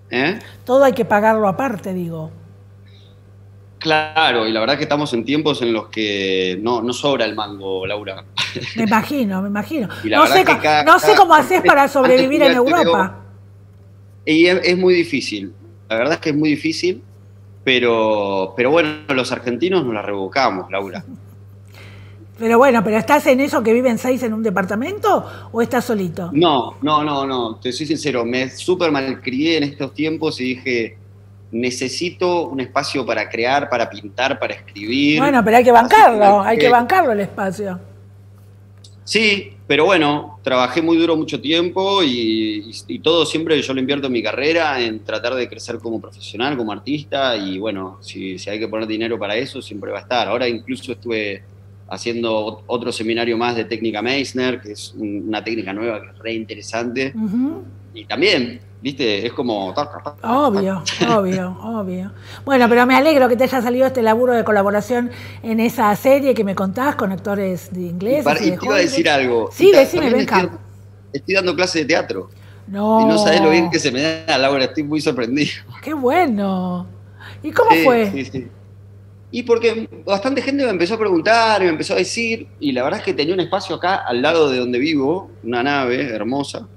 ¿Eh? Todo hay que pagarlo aparte, digo. Claro, y la verdad que estamos en tiempos en los que no sobra el mango, Laura. Me imagino, me imagino. Y la verdad que No sé cómo haces para antes sobrevivir fui a en HBO Europa. y es muy difícil. La verdad es que es muy difícil, pero bueno, los argentinos nos la revocamos, Laura. Pero bueno, ¿pero estás en eso que viven seis en un departamento o estás solito? No, te soy sincero, me súper malcrié en estos tiempos y dije, necesito un espacio para crear, para pintar, para escribir. Bueno, pero Así que hay que alquilé. bancarlo el espacio. Sí, pero bueno, trabajé muy duro mucho tiempo y todo siempre yo lo invierto en mi carrera, en tratar de crecer como profesional, como artista y bueno, si hay que poner dinero para eso, siempre va a estar. Ahora incluso estuve haciendo otro seminario más de técnica Meissner, que es una técnica nueva que es re interesante. Ujú. Y también, viste, es como... Obvio, obvio, obvio. Bueno, pero me alegro que te haya salido este laburo de colaboración en esa serie que me contás con actores de ingleses y Y de te iba a Hollywood. decir algo, y Sí, decime, también Benja. estoy dando clases de teatro. Y no sabés lo bien que No, se me da, Laura, estoy muy sorprendido. qué bueno. ¿Y cómo Sí, fue? sí, sí. Y porque bastante gente me empezó a preguntar y me empezó a decir, y la verdad es que tenía un espacio acá al lado de donde vivo, una nave hermosa,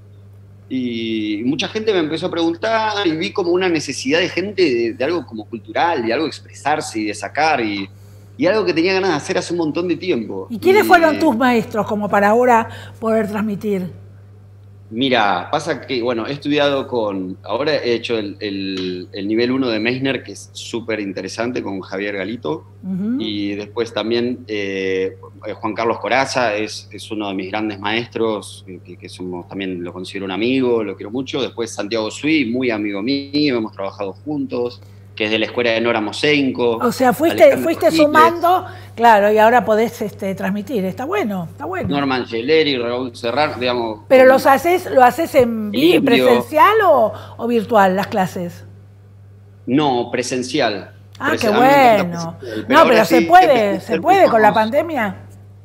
y mucha gente me empezó a preguntar y vi como una necesidad de gente de algo como cultural, de algo de expresarse y de sacar, y algo que tenía ganas de hacer hace un montón de tiempo. ¿Y quiénes fueron tus Y maestros como para ahora poder transmitir? mira, pasa que, bueno, he estudiado ahora he hecho el nivel uno de Meissner, que es súper interesante, con Javier Galito, Ujú. y después también Juan Carlos Corazza es uno de mis grandes maestros, que somos, también lo considero un amigo, lo quiero mucho. Después Santiago Sui, muy amigo mío, hemos trabajado juntos, que es de la escuela de Nora Mosenko, O sea, Alejandro fuiste Giles, sumando, claro, y ahora podés transmitir. Está bueno, está bueno. Norman Geleri, Raúl Serrano, digamos, ¿Pero con lo haces en el indio. presencial o virtual las clases? No, presencial. Ah, qué A mí me encanta bueno. presencial, pero No, ahora pero sí se empecé puede con la más. pandemia.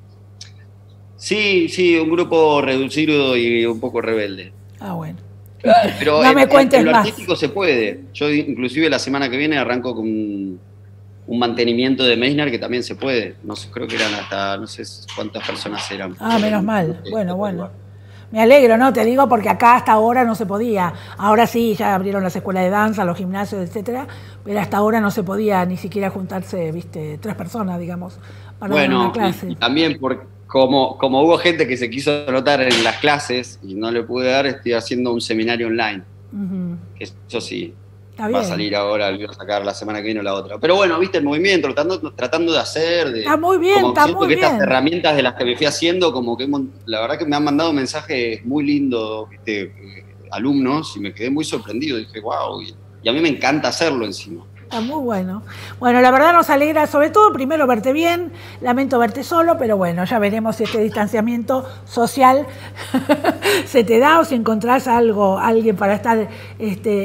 Sí, sí, un grupo reducido y un poco rebelde. Ah, bueno. Pero No me en cuentes lo más. artístico se puede. Yo inclusive la semana que viene arranco con un mantenimiento de Meissner que también se puede. No sé, creo que eran hasta, no sé cuántas personas eran, Ah, pero menos creo mal. que Bueno, se puede bueno. igual. Me alegro, ¿no? Te digo porque acá hasta ahora no se podía. Ahora sí, ya abrieron las escuelas de danza, los gimnasios, etcétera, pero hasta ahora no se podía ni siquiera juntarse, viste, tres personas, digamos, para dar una Bueno, clase. y también como hubo gente que se quiso anotar en las clases y no le pude dar, estoy haciendo un seminario online. Ujú. Que eso sí, Está va a bien. salir ahora, lo voy a sacar la semana que viene o la otra. Pero bueno, viste el movimiento, tratando de hacer, Está muy bien, como está siento muy que estas bien. herramientas de las que me fui haciendo, como que la verdad que me han mandado mensajes muy lindos, viste, alumnos, y me quedé muy sorprendido, dije, wow, y a mí me encanta hacerlo encima. Está muy bueno. Bueno, la verdad nos alegra, sobre todo, primero verte bien, lamento verte solo, pero bueno, ya veremos si este distanciamiento social se te da o si encontrás algo, alguien para estar